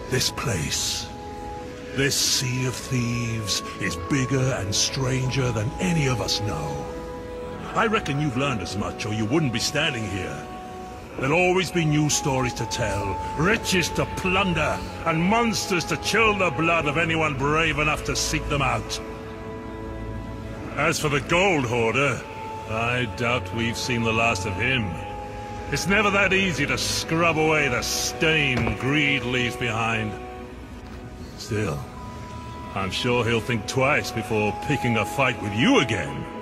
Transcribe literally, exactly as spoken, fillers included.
This place, this sea of thieves, is bigger and stranger than any of us know. I reckon you've learned as much, or you wouldn't be standing here. There'll always be new stories to tell, riches to plunder, and monsters to chill the blood of anyone brave enough to seek them out. As for the Gold Hoarder, I doubt we've seen the last of him. It's never that easy to scrub away the stain greed leaves behind. Still, I'm sure he'll think twice before picking a fight with you again.